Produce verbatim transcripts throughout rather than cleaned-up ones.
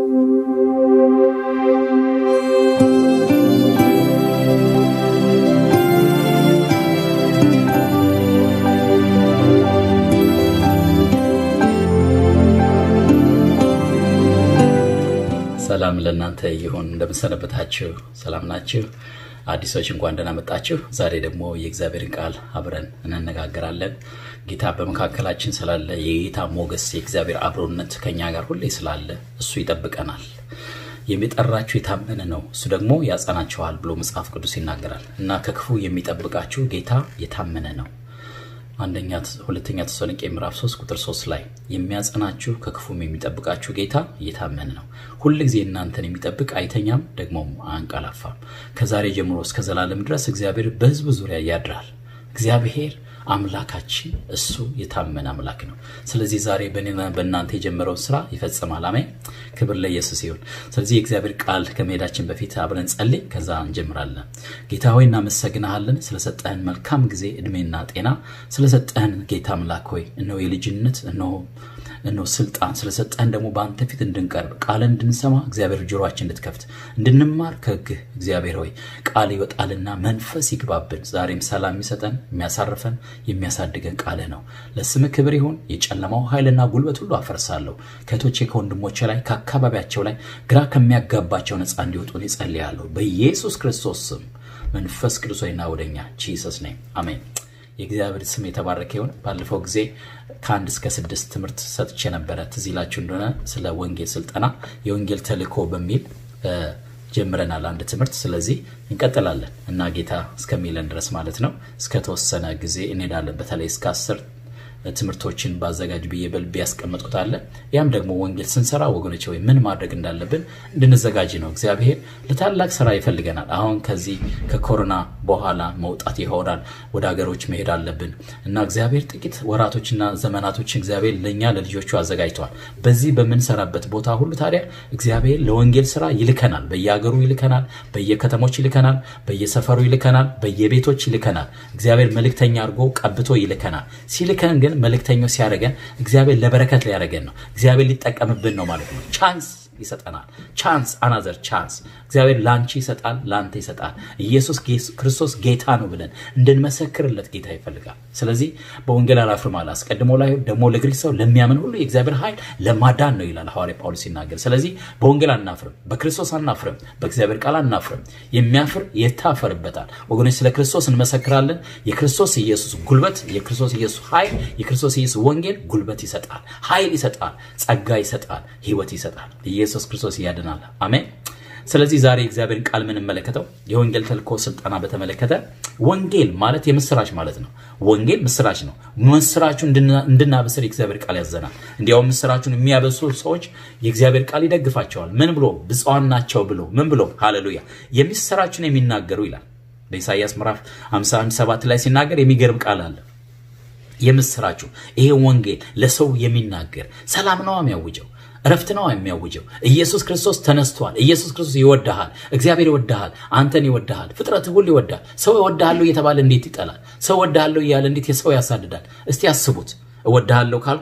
ሰላም ለእናንተ ይሁን እንደምሰነበታችሁ ሰላም ናችሁ አዲሶች እንኳን ደህና መጣችሁ ዛሬ ደግሞ የእግዚአብሔርን ቃል አብረን እንነጋገራለን ጌታ በመካከላችን ስላለ የጌታ ሞገስ የእግዚአብሔር አብሮነት ከኛ ጋር ሁሌ ስላለ እሱ ይጠብቀናል የሚጠራችሁ የታመነ ነው እሱ ደግሞ ያጸናችኋል ብሎ መጽሐፍ ቅዱስ ይናገራል እና ከክፉ የሚጠብቃችሁ ጌታ የታመነ ነው አንደኛ ሁለተኛ ተሰሎንቄ ምዕራፍ ሶስት ቁጥር ሶስት ላይ የሚያጸናችሁ ከክፉም የሚጠብቃችሁ ጌታ የታመነ ነው ሁሉ ጊዜ እናንተን የሚጠብቅ አይተኛም ደግሞም አንቀላፋም ከዛሬ ጀምሮ እስከ ዘላለም ድረስ እግዚአብሔር በሕዝቡ ዙሪያ ያድራል እግዚአብሔር አምላካችን እሱ የታመነ አምላክ ነው ስለዚህ ዛሬ በእኔና በእናንተ የጀመረው ስራ ይፈጽማል አሜን ክብር ለኢየሱስ ይሁን ስለዚህ የእግዚአብሔር ቃል ከመሄዳችን በፊት አብረን ጸልይ ከዛ እንጀምራለን ጌታ ሆይ እናመሰግናለን ስለሰጠህን መልካም ጊዜ እድሜና ጤና ስለሰጠህን ጌታ አምላክ ሆይ እነሆ የልጅነት እነሆ እነሆ ሥልጣን ስለሰጠህን ደግሞ በአንተ ፊት እንድንቀርብ ቃል እንድንሰማ እግዚአብሔር ጆሮአችን እንድትከፍት እንድንማር ከሕግህ እግዚአብሔር ሆይ ቃል ይወጣልና መንፈስ ይግባብን ዛሬም ሰላም ይሰጠን የሚያሳርፈን የሚያሳድገን ቃል ነው ለስምህ ክብር ይሁን የጨለማው ኃይልና ጉልበት ሁሉ አፈርሳለሁ ከቶቼ ከወንድሞቼ ላይ ከአካባቢያቸው ላይ ግራ ከሚያጋባቸው ነፃ እንዲወጡ እጸልያለሁ በኢየሱስ ክርስቶስ ስም መንፈስ ቅዱስ ሆይና ወደኛ ጂሰስ ኔም አሜን የእግዚአብሔር ስም የተባረከ ይሁን ባለፈው ጊዜ ከአንድ እስከ ስድስት ትምህርት ሰጥቼ ነበር ትዚላችሁ እንደሆነ ስለ ወንጌል ሥልጠና የወንጌል ተልእኮ በሚል ጀምረናል አንድ ትምህርት ስለዚህ እንቀጥላለን እና ጌታ እስከሚለን ድረስ ማለት ነው እስከ ተወሰነ ጊዜ እንሄዳለን በተለይ እስከ አስር ትምህርቶችን ባዘጋጅ በየበልብ ያስቀምጡታል ያም ደግሞ ወንጌል ስንሰራ ወገኖቼ ወይ ምን ማድረግ እንዳለብን እንድንዘጋጅ ነው እግዚአብሔር ለታላቅ ስራ ይፈልገናል አሁን ከዚህ ከኮሮና በኋላ መውጣት ይሆናል ወደ ሀገሮች መሄድ አለብን እና እግዚአብሔር ጥቂት ወራቶችና ዘመናቶችን እግዚአብሔር ለኛ ለልጆቹ አዘጋጅቷል በዚህ በመንሰራበት ቦታ ሁሉ ታዲያ እግዚአብሔር ለወንጌል ስራ ይልከናል በየሀገሩ ይልከናል በየከተሞች ይልከናል በየሰፈሩ ይልከናል በየቤቶች ይልከናል እግዚአብሔር መልእክተኛ አድርጎ ቀብቶ ይልከናል ሲልከን ግን መልእክተኛው ሲያረጋን እግዚአብሔር ለበረከት ላይ ያረጋን ነው እግዚአብሔር ሊጠቀምብን ነው ማለት ነው ቻንስ ይሰጣናል ቻንስ another chance እግዚአብሔር ላንቺ ይሰጣል ላንተ ይሰጣል ኢየሱስ ክርስቶስ ጌታ ነው ብለን እንድንመሰክርለት ጌታ ይፈልጋል ስለዚህ በወንጌል አላፍርም አለ አስቀድሞ ላይ ደግሞ ለግሪክ ሰው ለሚያምን ሁሉ የእግዚአብሔር ኃይል ለማዳን ነው ይላል ሐዋርያ ጳውሎስ ይናገር ስለዚህ በወንጌል አናፍርም በክርስቶስ አናፍርም በእግዚአብሔር ቃል አናፍርም የሚያፍር የታፈርበታል ወገኖች ስለ ክርስቶስ እንመሰክራለን የክርስቶስ ኢየሱስ ጉልበት የክርስቶስ ኢየሱስ ኃይል የክርስቶስ ኢየሱስ ወንጌል ጉልበት ይሰጣል ኃይል ይሰጣል ጸጋ ይሰጣል ሕይወት ይሰጣል ኢየሱስ ክርስቶስ ያድናል አሜን ስለዚህ ዛሬ እግዚአብሔርን ቃል ምን እንመለከተው የወንጌል ተልእኮ ሥልጠና በተመለከተ ወንጌል ማለት የምስራች ማለት ነው ወንጌል ምስራች ነው ምስራቹን እንድናበስር የእግዚአብሔር ቃል ያዘናል እንዲያው ምስራቹን የሚያበስሩ ሰዎች የእግዚአብሔር ቃል ይደግፋቸዋል ምን ብሎ ብፁዓን ናቸው ብሎ ምን ብሎ ሃሌሉያ የምስራቹን የሚናገሩ ይላል በኢሳይያስ ምዕራፍ ሃምሳ አንድ ሰባት ላይ ሲናገር የሚገርም ቃል አለ የምስራቹ ይሄ ወንጌል ለሰው የሚናገር ሰላም ነው የሚያውጀው ረፍት ነው የሚያውጀው ኢየሱስ ክርስቶስ ተነስቷል ኢየሱስ ክርስቶስ ይወዳሃል እግዚአብሔር ይወዳሃል አንተን ይወዳሃል ፍጥረት ሁሉ ይወዳል ሰው ይወዳሃሉ እየተባለ እንዴት ይጠላል ሰው ይወዳሃሉ እያለ እንዴት የሰው ያሳድዳል እስቲ አስቡት እወዳሃለሁ ካልኩ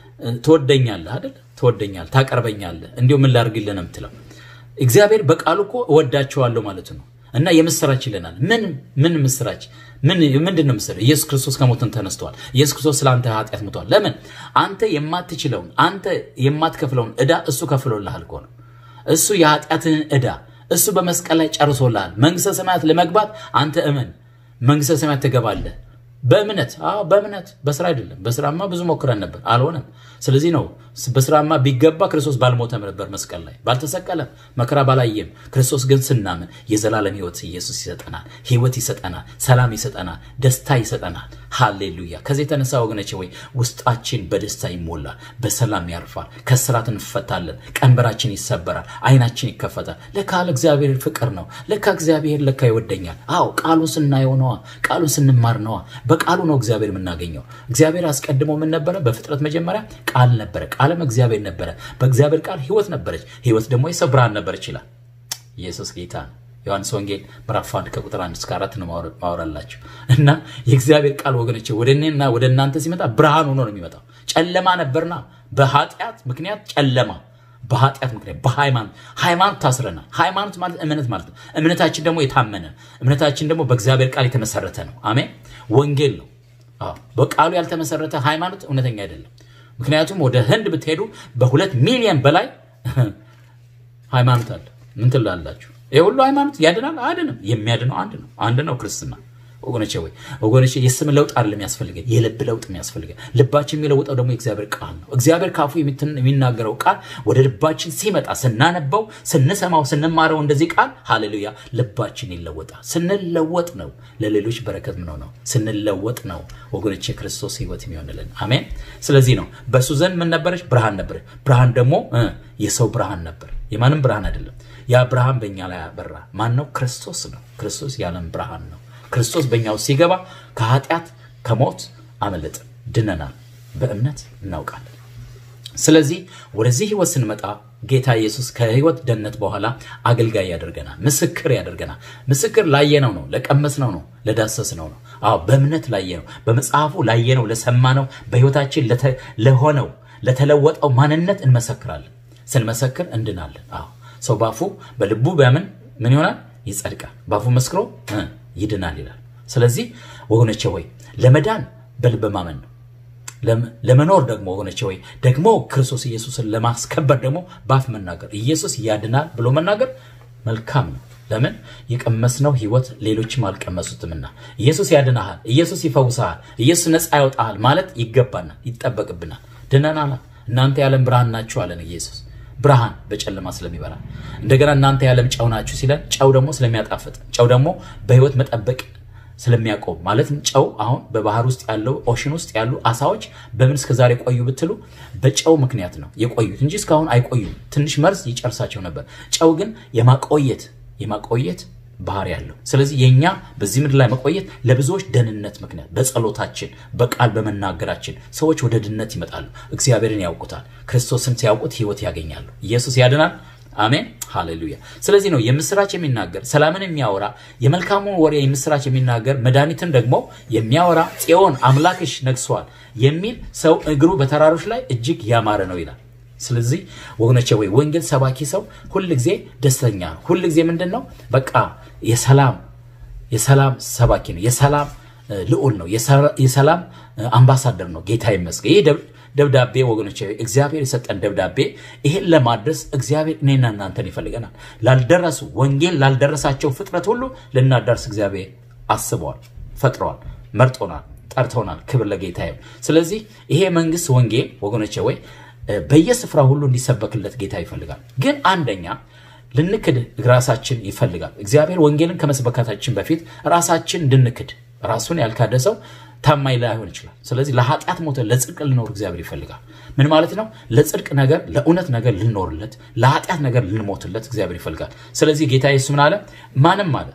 ትወደኛለህ አይደል ትወደኛል ታቀርበኛለህ እንዴው ምን ላርግልህ ነው የምትለው እግዚአብሔር በቃሉ እኮ እወዳቸዋለሁ ማለት ነው እና የምስራች ይለናል ምን ምን ምስራች ምን ምንድነው ምስር ኢየሱስ ክርስቶስ ከሞትን ተነስቷል ኢየሱስ ክርስቶስ ስላንተ ኃጢአት ሞቷል ለምን አንተ የማትችለውን አንተ የማትከፍለውን ዕዳ እሱ ከፍሎልሃል እኮ ነው እሱ የኃጢአትን ዕዳ እሱ በመስቀል ላይ ጨርሶልሃል መንግስተ ሰማያት ለመግባት አንተ እመን መንግስተ ሰማያት ትገባለህ በእምነት አዎ በእምነት በስራ አይደለም በስራማ ብዙ ሞክረን ነበር አልሆነም ስለዚህ ነው በስራማ ቢገባ ክርስቶስ ባልሞተም ነበር መስቀል ላይ ባልተሰቀለም መከራ ባላየም ክርስቶስ ግን ስናምን የዘላለም ሕይወት ኢየሱስ ይሰጠናል ሕይወት ይሰጠናል ሰላም ይሰጠናል ደስታ ይሰጠናል ሃሌሉያ ከዚህ ተነሳ ወገኖቼ ወይ ውስጣችን በደስታ ይሞላል በሰላም ያርፋል ከስራት እንፈታለን ቀንበራችን ይሰበራል አይናችን ይከፈታል ለካ እግዚአብሔር ፍቅር ነው ለካ እግዚአብሔር ለካ ይወደኛል አዎ ቃሉ ስናየው ነው ቃሉ ስንማር ነው በቃሉ ነው እግዚአብሔር የምናገኘው እግዚአብሔር አስቀድሞ ምን ነበር በፍጥረት መጀመሪያ ቃል ነበር ቃልም እግዚአብሔር ነበር በእግዚአብሔር ቃል ሕይወት ነበረች ሕይወት ደግሞ የሰብራን ነበረች ይላል ኢየሱስ ጌታ ዮሐንስ ወንጌል ምዕራፍ አንድ ከቁጥር አንድ እስከ አራት ነው ማወራላችሁ እና የእግዚአብሔር ቃል ወገኖቼ ወደኔና ወደናንተ ሲመጣ ብርሃን ሆኖ ነው የሚመጣው ጨለማ ነበርና በኃጢአት ምክንያት ጨለማ በኃጢአት ምክንያት በሃይማኖት ሃይማኖት ታስረናል። ሃይማኖት ማለት እምነት ማለት ነው። እምነታችን ደግሞ የታመነ እምነታችን ደግሞ በእግዚአብሔር ቃል የተመሰረተ ነው። አሜን። ወንጌል ነው። አዎ በቃሉ ያልተመሰረተ ሃይማኖት እውነተኛ አይደለም። ምክንያቱም ወደ ህንድ ብትሄዱ በሁለት ሚሊዮን በላይ ሃይማኖት አለ። ምን ትላላችሁ? ይሄ ሁሉ ሃይማኖት ያድናል? አይደለም። የሚያድነው አንድ ነው። አንድ ነው ክርስትና። ወገኖቼ ወይ ወገኖቼ የስም ለውጥ አይደለም የሚያስፈልገን፣ የልብ ለውጥ የሚያስፈልገን። ልባችን የሚለውጠው ደግሞ የእግዚአብሔር ቃል ነው። እግዚአብሔር ካፉ የሚናገረው ቃል ወደ ልባችን ሲመጣ ስናነበው፣ ስንሰማው፣ ስንማረው እንደዚህ ቃል ሃሌሉያ ልባችን ይለወጣል። ስንለወጥ ነው ለሌሎች በረከት ምን ነው ስንለወጥ ነው ወገኖቼ ክርስቶስ ህይወት የሚሆንልን። አሜን። ስለዚህ ነው በሱ ዘንድ ምን ነበረች? ብርሃን ነበረች። ብርሃን ደግሞ የሰው ብርሃን ነበር፣ የማንም ብርሃን አይደለም። ያ ብርሃን በእኛ ላይ ያበራ ማን ነው? ክርስቶስ ነው። ክርስቶስ የዓለም ብርሃን ነው። ክርስቶስ በእኛው ሲገባ ከኃጢአት ከሞት አመለጥ ድነናል። በእምነት እናውቃለን። ስለዚህ ወደዚህ ህይወት ስንመጣ ጌታ ኢየሱስ ከህይወት ደህንነት በኋላ አገልጋይ ያደርገናል፣ ምስክር ያደርገናል። ምስክር ላየነው ነው፣ ለቀመስነው ነው፣ ለዳሰስነው ነው። አዎ በእምነት ላየነው፣ በመጽሐፉ ላየነው፣ ለሰማነው፣ በህይወታችን ለሆነው ለተለወጠው ማንነት እንመሰክራለን። ስንመሰክር እንድናለን። አዎ ሰው ባፉ በልቡ ቢያምን ምን ይሆናል? ይጸድቃል። ባፉ መስክሮ ይድናል ይላል። ስለዚህ ወገኖቼ ወይ ለመዳን በልብ ማመን ነው። ለመኖር ደግሞ ወገኖቼ ወይ ደግሞ ክርስቶስ ኢየሱስን ለማስከበር ደግሞ ባፍ መናገር፣ ኢየሱስ ያድናል ብሎ መናገር መልካም ነው። ለምን? የቀመስነው ህይወት ሌሎችም አልቀመሱትምና። ኢየሱስ ያድናል፣ ኢየሱስ ይፈውሳል፣ ኢየሱስ ነፃ ያወጣል ማለት ይገባናል፣ ይጠበቅብናል። ድነናል። እናንተ የዓለም ብርሃን ናችሁ አለን ኢየሱስ። ብርሃን በጨለማ ስለሚበራ እንደገና እናንተ የዓለም ጨው ናችሁ ሲለን ጨው ደግሞ ስለሚያጣፍጥ ጨው ደግሞ በህይወት መጠበቅ ስለሚያቆም ማለት ጨው አሁን በባህር ውስጥ ያለው ኦሽን ውስጥ ያሉ አሳዎች በምን እስከዛሬ ቆዩ ብትሉ በጨው ምክንያት ነው የቆዩት እንጂ እስካሁን አይቆዩም። ትንሽ መርዝ ይጨርሳቸው ነበር። ጨው ግን የማቆየት የማቆየት ባህር ያለው። ስለዚህ የኛ በዚህ ምድር ላይ መቆየት ለብዙዎች ደህንነት ምክንያት በጸሎታችን በቃል በመናገራችን ሰዎች ወደ ድነት ይመጣሉ፣ እግዚአብሔርን ያውቁታል። ክርስቶስን ሲያውቁት ህይወት ያገኛሉ። ኢየሱስ ያድናል። አሜን ሃሌሉያ። ስለዚህ ነው የምስራች የሚናገር ሰላምን የሚያወራ የመልካሙን ወሬ የምስራች የሚናገር መድኃኒትን ደግሞ የሚያወራ ጽዮን አምላክሽ ነግሷል የሚል ሰው እግሩ በተራሮች ላይ እጅግ ያማረ ነው ይላል። ስለዚህ ወገኖቼ ወይ ወንጌል ሰባኪ ሰው ሁሉ ጊዜ ደስተኛ ነው። ሁሉ ጊዜ ምንድነው? በቃ የሰላም የሰላም ሰባኪ ነው። የሰላም ልዑል ነው። የሰላም አምባሳደር ነው። ጌታ ይመስገን። ይሄ ደብዳቤ ወገኖቼ እግዚአብሔር የሰጠን ደብዳቤ ይሄን ለማድረስ እግዚአብሔር እኔና እናንተን ይፈልገናል። ላልደረሱ ወንጌል ላልደረሳቸው ፍጥረት ሁሉ ለናዳርስ እግዚአብሔር አስቧል፣ ፈጥሯል፣ መርጦናል፣ ጠርቶናል። ክብር ለጌታ ይሁን። ስለዚህ ይሄ መንግስት ወንጌል ወገኖቼ ወይ በየስፍራው ሁሉ እንዲሰበክለት ጌታ ይፈልጋል። ግን አንደኛ ልንክድ ራሳችን ይፈልጋል። እግዚአብሔር ወንጌልን ከመስበካታችን በፊት ራሳችን እንድንክድ ራሱን ያልካደ ሰው ታማኝ ላይሆን ይችላል። ስለዚህ ለኃጢአት ሞተ ለጽድቅ ልኖር እግዚአብሔር ይፈልጋል። ምን ማለት ነው? ለጽድቅ ነገር ለእውነት ነገር ልኖርለት፣ ለኃጢአት ነገር ልንሞትለት እግዚአብሔር ይፈልጋል። ስለዚህ ጌታ ኢየሱስ ምን አለ? ማንም አለ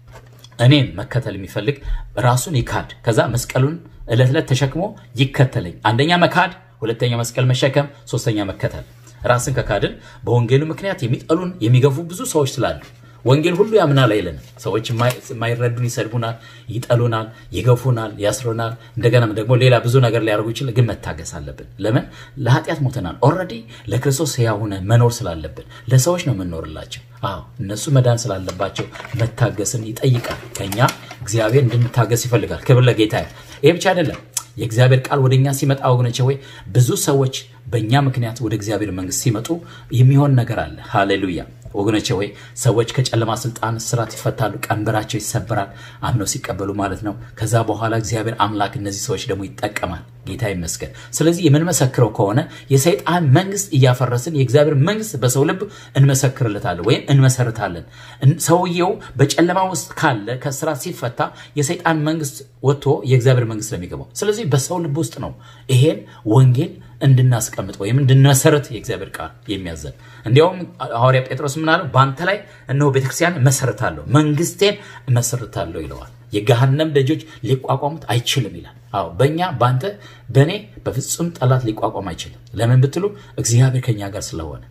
እኔን መከተል የሚፈልግ ራሱን ይካድ፣ ከዛ መስቀሉን ዕለት ዕለት ተሸክሞ ይከተለኝ። አንደኛ መካድ፣ ሁለተኛ መስቀል መሸከም፣ ሶስተኛ መከተል። ራስን ከካድን በወንጌሉ ምክንያት የሚጠሉን የሚገፉ ብዙ ሰዎች ስላሉ ወንጌል ሁሉ ያምናል አይለን። ሰዎች ማይረዱን ይሰድቡናል፣ ይጠሉናል፣ ይገፉናል፣ ያስሩናል። እንደገና ደግሞ ሌላ ብዙ ነገር ሊያርጉ ይችላል። ግን መታገስ አለብን። ለምን? ለኃጢአት ሞተናል። ኦሬዲ ለክርስቶስ ያውነ መኖር ስላለብን ለሰዎች ነው የምንኖርላቸው። አዎ እነሱ መዳን ስላለባቸው መታገስን ይጠይቃል። ከኛ እግዚአብሔር እንድንታገስ ይፈልጋል። ክብር ለጌታ። ይሄ ብቻ አይደለም። የእግዚአብሔር ቃል ወደኛ ሲመጣ ወገኖቼ ወይ ብዙ ሰዎች በእኛ ምክንያት ወደ እግዚአብሔር መንግስት ሲመጡ የሚሆን ነገር አለ። ሃሌሉያ ወገኖቼ ወይ ሰዎች ከጨለማ ስልጣን ስራት ይፈታሉ፣ ቀንበራቸው ይሰበራል፣ አምነው ሲቀበሉ ማለት ነው። ከዛ በኋላ እግዚአብሔር አምላክ እነዚህ ሰዎች ደግሞ ይጠቀማል። ጌታ ይመስገን። ስለዚህ የምንመሰክረው ከሆነ የሰይጣን መንግስት እያፈረስን የእግዚአብሔር መንግስት በሰው ልብ እንመሰክርለታለን ወይም እንመሰርታለን። ሰውየው በጨለማ ውስጥ ካለ ከስራት ሲፈታ የሰይጣን መንግስት ወጥቶ የእግዚአብሔር መንግስት ለሚገባው። ስለዚህ በሰው ልብ ውስጥ ነው ይሄን ወንጌል እንድናስቀምጥ ወይም እንድናሰረት የእግዚአብሔር ቃል የሚያዘን። እንዲያውም ሐዋርያ ጴጥሮስ ምን አለ? ባንተ ላይ እነሆ ቤተክርስቲያን መሰረታለሁ፣ መንግስቴን መሰረታለሁ ይለዋል። የገሃነም ደጆች ሊቋቋሙት አይችልም ይላል። አዎ በእኛ ባንተ በእኔ በፍጹም ጠላት ሊቋቋም አይችልም። ለምን ብትሉ እግዚአብሔር ከኛ ጋር ስለሆነ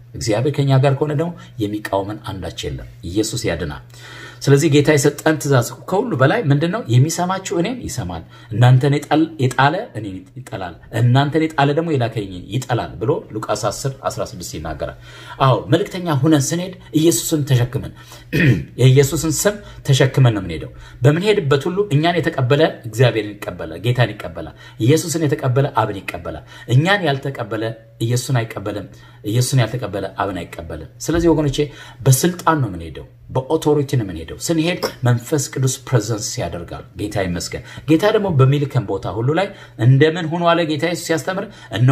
እግዚአብሔር ከኛ ጋር ከሆነ ደግሞ የሚቃወመን አንዳች የለም። ኢየሱስ ያድናል። ስለዚህ ጌታ የሰጠን ትእዛዝ ከሁሉ በላይ ምንድነው? የሚሰማችሁ እኔን ይሰማል፣ እናንተን የጣለ እኔን ይጠላል፣ እናንተን የጣለ ደግሞ የላከኝን ይጠላል ብሎ ሉቃስ አስር አስራ ስድስት ይናገራል። አዎ መልእክተኛ ሆነን ስንሄድ ኢየሱስን ተሸክመን የኢየሱስን ስም ተሸክመን ነው የምንሄደው። በምንሄድበት ሁሉ እኛን የተቀበለ እግዚአብሔርን ይቀበላል፣ ጌታን ይቀበላል። ኢየሱስን የተቀበለ አብን ይቀበላል። እኛን ያልተቀበለ ኢየሱስን አይቀበልም፣ ኢየሱስን ያልተቀበለ አብን አይቀበልም። ስለዚህ ወገኖቼ በስልጣን ነው የምንሄደው፣ በኦቶሪቲ ነው የምንሄደው። ስንሄድ መንፈስ ቅዱስ ፕሬዘንስ ያደርጋል። ጌታ ይመስገን። ጌታ ደግሞ በሚልከን ቦታ ሁሉ ላይ እንደምን ሆኖ አለ ጌታ ኢየሱስ ሲያስተምር፣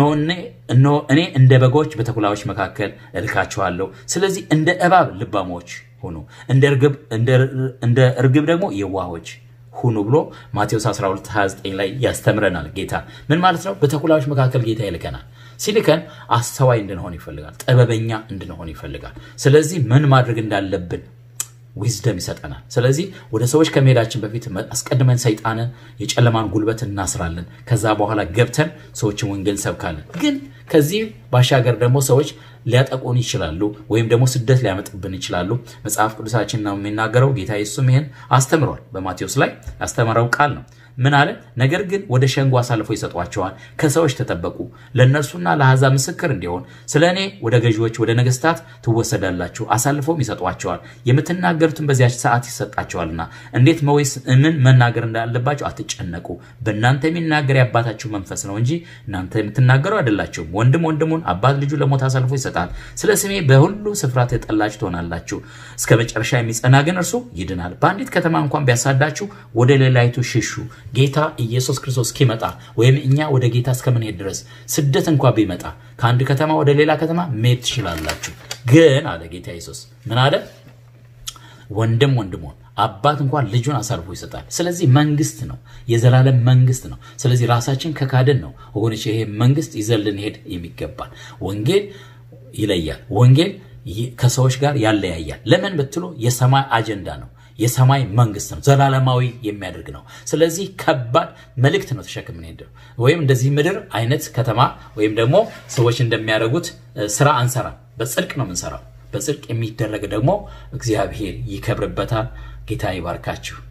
እነሆ እኔ እንደ በጎች በተኩላዎች መካከል እልካችኋለሁ። ስለዚህ እንደ እባብ ልባሞች ሁኑ፣ እንደ እርግብ እንደ እርግብ ደግሞ የዋሆች ሁኑ ብሎ ማቴዎስ አስራ ሁለት ሃያ ዘጠኝ ላይ ያስተምረናል። ጌታ ምን ማለት ነው? በተኩላዎች መካከል ጌታ ይልከናል። ሲልከን አስተዋይ እንድንሆን ይፈልጋል፣ ጥበበኛ እንድንሆን ይፈልጋል። ስለዚህ ምን ማድረግ እንዳለብን ዊዝደም ይሰጠናል። ስለዚህ ወደ ሰዎች ከመሄዳችን በፊት አስቀድመን ሰይጣንን የጨለማን ጉልበት እናስራለን። ከዛ በኋላ ገብተን ሰዎችን ወንጌል ሰብካለን። ግን ከዚህ ባሻገር ደግሞ ሰዎች ሊያጠቁን ይችላሉ፣ ወይም ደግሞ ስደት ሊያመጡብን ይችላሉ። መጽሐፍ ቅዱሳችን ነው የሚናገረው። ጌታ ኢየሱስም ይሄን አስተምሯል። በማቴዎስ ላይ ያስተማረው ቃል ነው። ምን አለ? ነገር ግን ወደ ሸንጎ አሳልፎ ይሰጧቸዋል፣ ከሰዎች ተጠበቁ፣ ለነርሱና ለአሕዛብ ምስክር እንዲሆን ስለኔ ወደ ገዢዎች ወደ ነገስታት ትወሰዳላችሁ፣ አሳልፎም ይሰጧቸዋል፣ የምትናገሩትን በዚያች ሰዓት ይሰጣቸዋልና እንዴት መወይስ ምን መናገር እንዳለባችሁ አትጨነቁ። በእናንተ የሚናገር ያባታችሁ መንፈስ ነው እንጂ እናንተ የምትናገሩ አይደላችሁም። ወንድም ወንድሙን አባት ልጁ ለሞት አሳልፎ ይሰጣል። ስለ ስሜ በሁሉ ስፍራ ተጠላችሁ ትሆናላችሁ። እስከ መጨረሻ የሚጸና ግን እርሱ ይድናል። በአንዲት ከተማ እንኳን ቢያሳዳችሁ ወደ ሌላይቱ ሽሹ። ጌታ ኢየሱስ ክርስቶስ ኪመጣ ወይም እኛ ወደ ጌታ እስከምንሄድ ድረስ ስደት እንኳን ቢመጣ ከአንድ ከተማ ወደ ሌላ ከተማ መሄድ ትችላላችሁ። ግን አለ ጌታ ኢየሱስ ምን አለ? ወንድም ወንድሙን አባት እንኳን ልጁን አሳልፎ ይሰጣል። ስለዚህ መንግስት ነው፣ የዘላለም መንግስት ነው። ስለዚህ ራሳችን ከካደን ነው ወገኖች ይሄ መንግስት ይዘልን ሄድ የሚገባል። ወንጌል ይለያል። ወንጌል ከሰዎች ጋር ያለያያል። ለምን ብትሉ የሰማይ አጀንዳ ነው፣ የሰማይ መንግስት ነው፣ ዘላለማዊ የሚያደርግ ነው። ስለዚህ ከባድ መልእክት ነው ተሸክመን ሄደው ወይም እንደዚህ ምድር አይነት ከተማ ወይም ደግሞ ሰዎች እንደሚያደርጉት ስራ አንሰራ፣ በጽድቅ ነው የምንሰራው። በጽድቅ የሚደረግ ደግሞ እግዚአብሔር ይከብርበታል። ጌታ ይባርካችሁ።